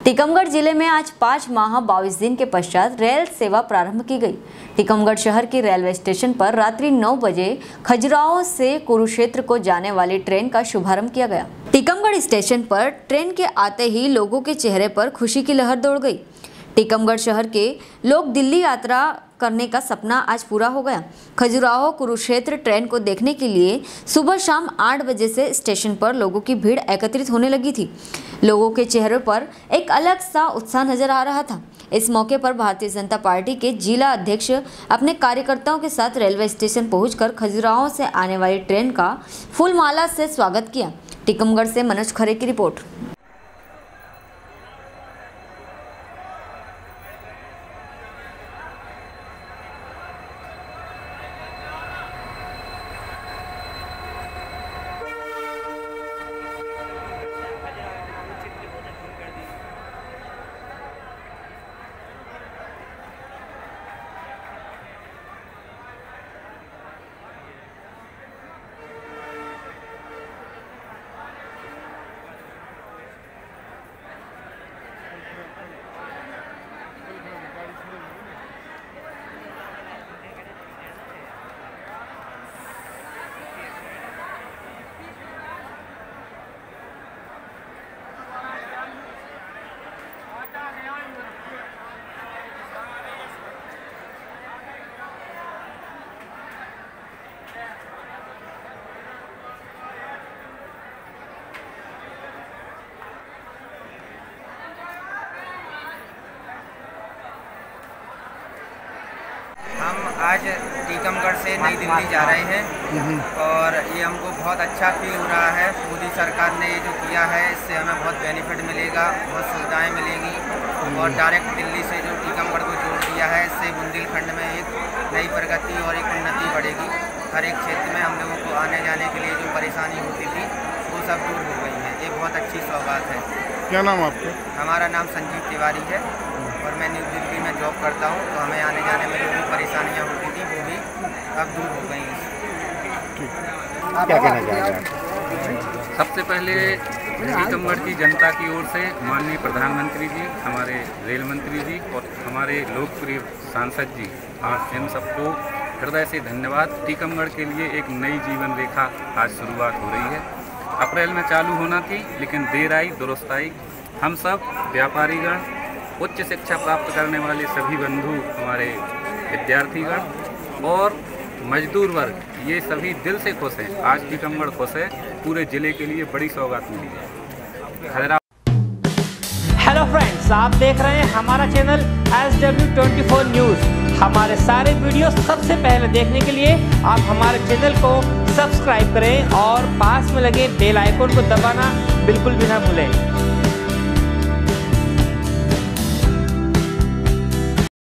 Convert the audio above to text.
टीकमगढ़ जिले में आज 5 माह 22 दिन के पश्चात रेल सेवा प्रारंभ की गई। टीकमगढ़ शहर के रेलवे स्टेशन पर रात्रि 9 बजे खजुराहो से कुरुक्षेत्र को जाने वाली ट्रेन का शुभारंभ किया गया। टीकमगढ़ स्टेशन पर ट्रेन के आते ही लोगों के चेहरे पर खुशी की लहर दौड़ गई। टीकमगढ़ शहर के लोग दिल्ली यात्रा करने का सपना आज पूरा हो गया। खजुराहो कुरुक्षेत्र ट्रेन को देखने के लिए सुबह शाम 8 बजे से स्टेशन पर लोगों की भीड़ एकत्रित होने लगी थी। लोगों के चेहरों पर एक अलग सा उत्साह नजर आ रहा था। इस मौके पर भारतीय जनता पार्टी के जिला अध्यक्ष अपने कार्यकर्ताओं के साथ रेलवे स्टेशन पहुंचकर खजुराहो से आने वाली ट्रेन का फूलमाला से स्वागत किया। टीकमगढ़ से मनोज खरे की रिपोर्ट। हम आज टीकमगढ़ से नई दिल्ली जा रहे हैं और ये हमको बहुत अच्छा फील हो रहा है। मोदी सरकार ने ये जो किया है इससे हमें बहुत बेनिफिट मिलेगा, बहुत सुविधाएं मिलेंगी और डायरेक्ट दिल्ली से जो टीकमगढ़ को जोड़ दिया है इससे बुंदेलखंड में एक नई प्रगति और एक उन्नति बढ़ेगी। हर एक क्षेत्र में हम लोगों को आने जाने के लिए जो परेशानी होती थी वो सब दूर हो गई है। ये बहुत अच्छी सौगात है। क्या नाम आपका? हमारा नाम संजीव तिवारी है और मैं न्यू दिल्ली में जॉब करता हूँ, तो हमें आने जाने में जो भी परेशानियाँ होती थी वो भी अब दूर हो गई हैं। क्या कहना चाहेंगे? सबसे पहले टीकमगढ़ की जनता की ओर से माननीय प्रधानमंत्री जी, हमारे रेल मंत्री जी और हमारे लोकप्रिय सांसद जी, आप इन सबको हृदय से धन्यवाद। टीकमगढ़ के लिए एक नई जीवन रेखा आज शुरुआत हो रही है। अप्रैल में चालू होना थी लेकिन देर आई दुरुस्त आई। हम सब व्यापारीगण, उच्च शिक्षा प्राप्त करने वाले सभी बंधु, हमारे विद्यार्थीगण और मजदूर वर्ग, ये सभी दिल से खुश हैं। आज टीकमगढ़ खुश है। पूरे जिले के लिए बड़ी सौगात मिली है। हेलो फ्रेंड्स, आप देख रहे हैं हमारा चैनल SW24 न्यूज़। हमारे सारे वीडियो सबसे पहले देखने के लिए आप हमारे चैनल को सब्सक्राइब करें और पास में लगे बेल आइकन को दबाना बिल्कुल भी ना भूलें।